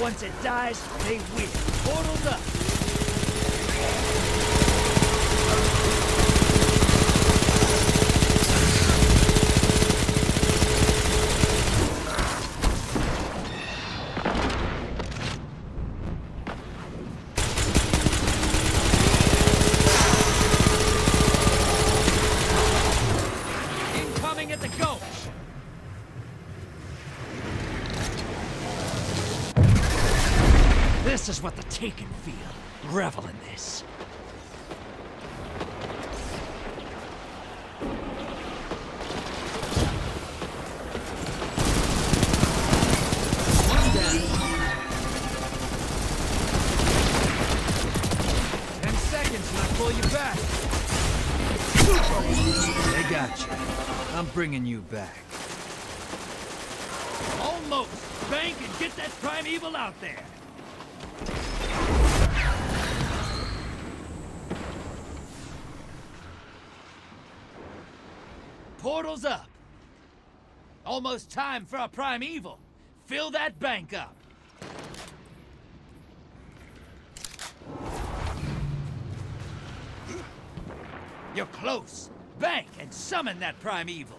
Once it dies, they win. Portals up. Incoming at the gulch. This is what the Taken feel. Revel in this. One down. 10 seconds and I pull you back. They got you. I'm bringing you back. Almost. Bank and get that primeval out there. Portal's up. Almost time for a primeval. Fill that bank up. You're close. Bank and summon that primeval.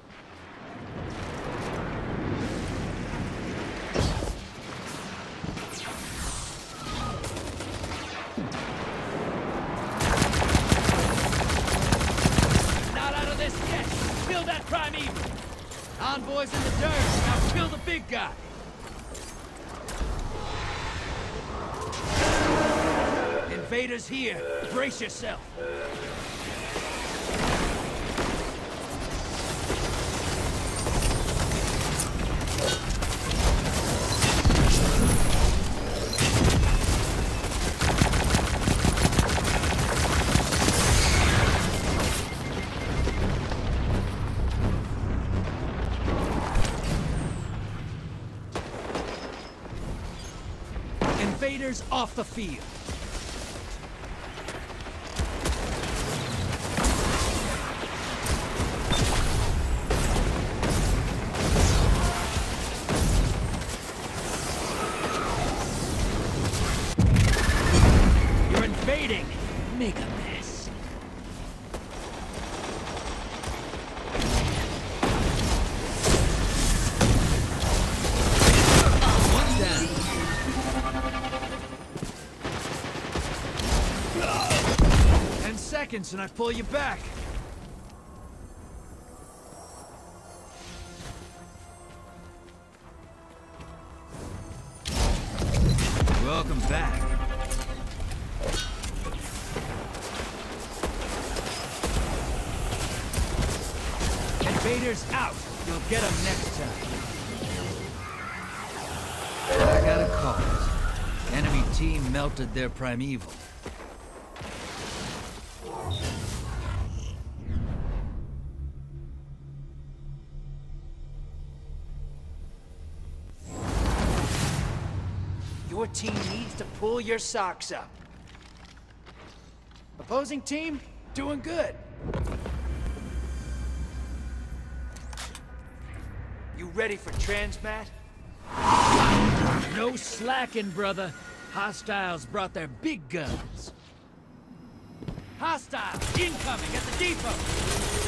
Primeval. Envoys in the dirt. Now kill the big guy. Invaders here. Brace yourself. Invaders off the field. You're invading. Make a mess. One down. 10 seconds and I pull you back. Welcome back. Invaders out. You'll get them next time. I got a call. Enemy team melted their primeval. Your team needs to pull your socks up. Opposing team, doing good. You ready for transmat? No slacking, brother. Hostiles brought their big guns. Hostiles incoming at the depot.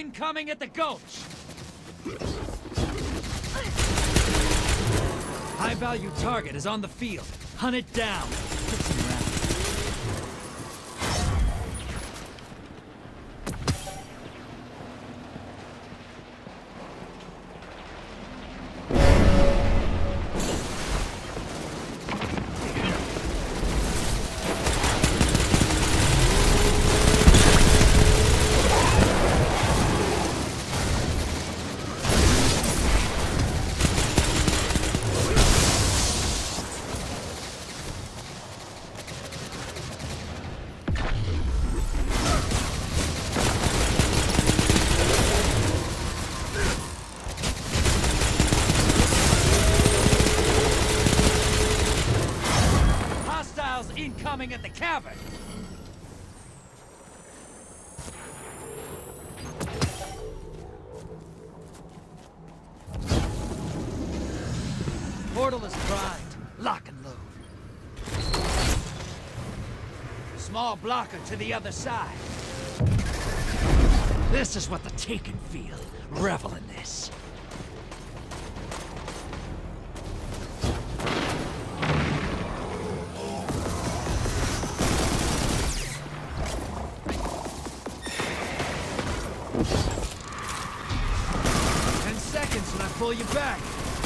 Incoming at the gulch! High-value target is on the field. Hunt it down. Get some rounds. Incoming at the cavern! Portal is primed. Lock and load. Small blocker to the other side. This is what the Taken feel. Revel in this. When I pull you back.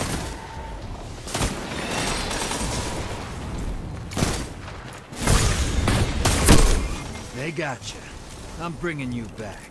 They got you. I'm bringing you back.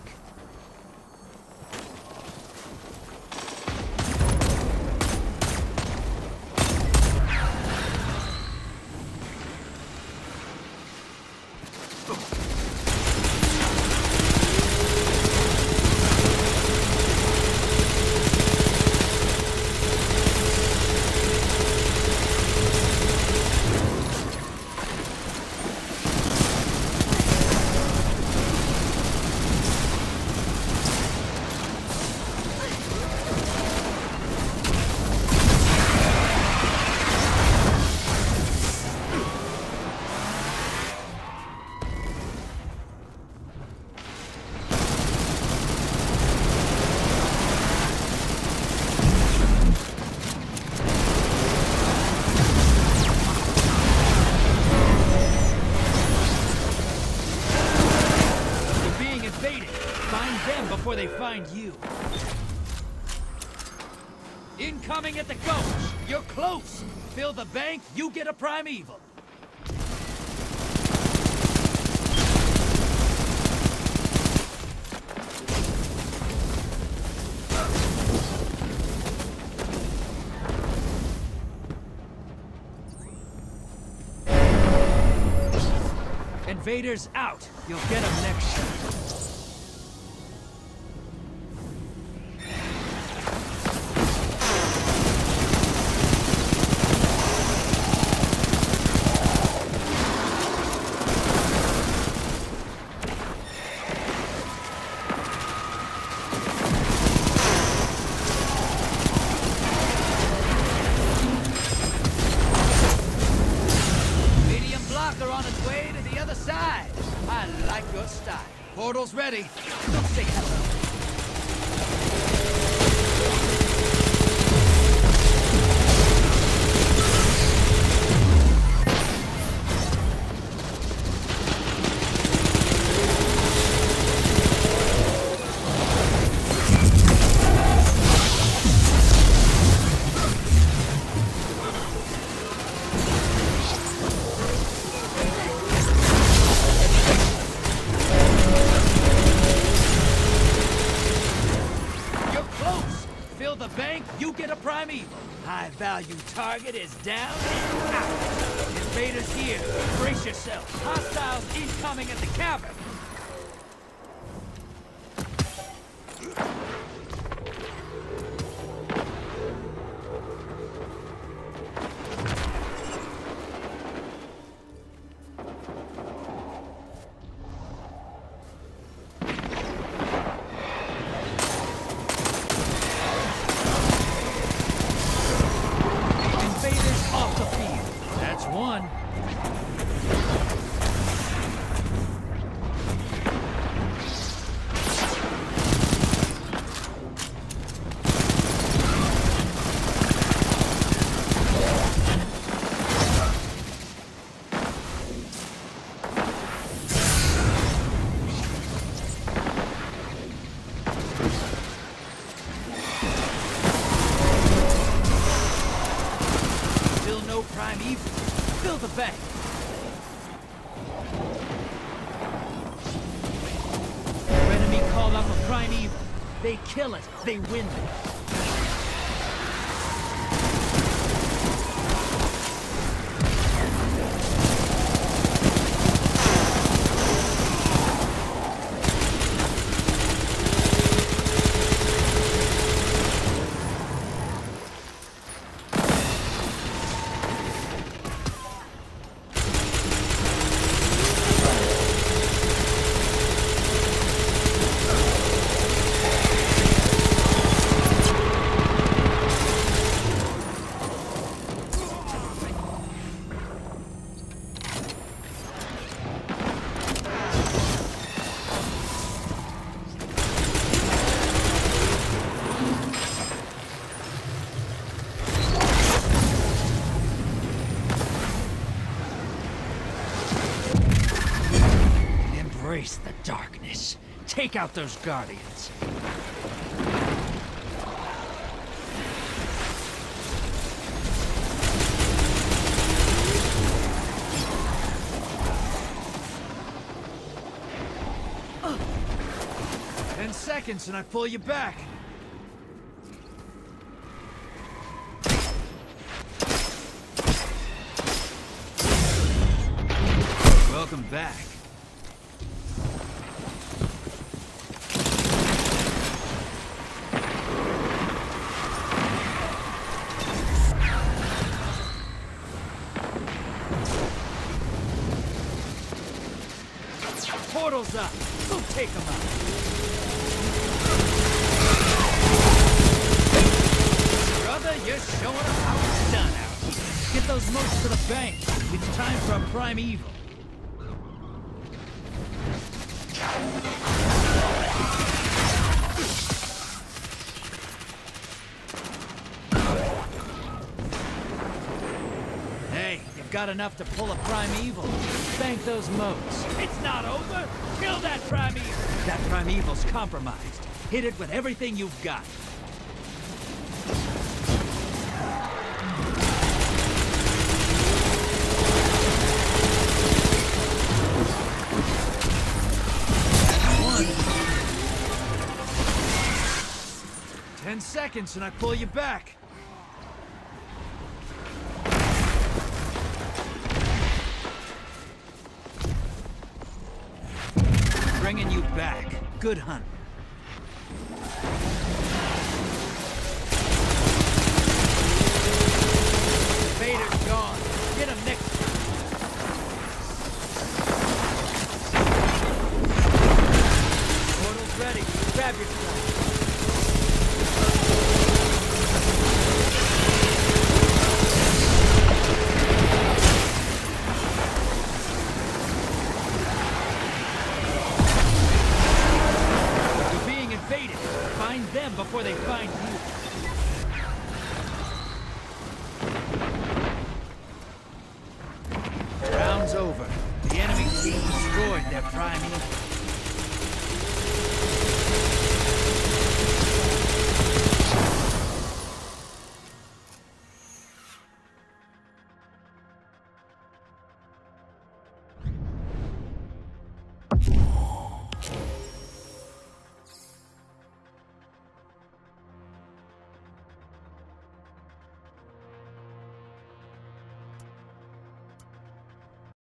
Before they find you. Incoming at the gulch! You're close! Fill the bank, you get a primeval. Invaders out! You'll get them next shot. On its way to the other side. I like your style. Portal's ready. Don't say hello. The bank, you get a primeval. High-value target is down and out. Invaders here. Brace yourself. Hostiles incoming at the cavern. One. bank. Your enemy called up a primeval. They kill it, they win it. Embrace the darkness. Take out those guardians. 10 seconds and I pull you back. Welcome back. Portal's up. Go take them out. Brother, you're showing them how it's done out here. Get those moats to the bank. It's time for a primeval. Hey, you've got enough to pull a primeval. Bank those moats. It's not over. Kill that primeval. That primeval's compromised. Hit it with everything you've got. One. 10 seconds and I pull you back. Bringing you back. Good hunt. Vader's gone. Get him next time. Portal's ready. Grab your stuff. Find them before they find you. Round's over. The enemy team destroyed their primeval.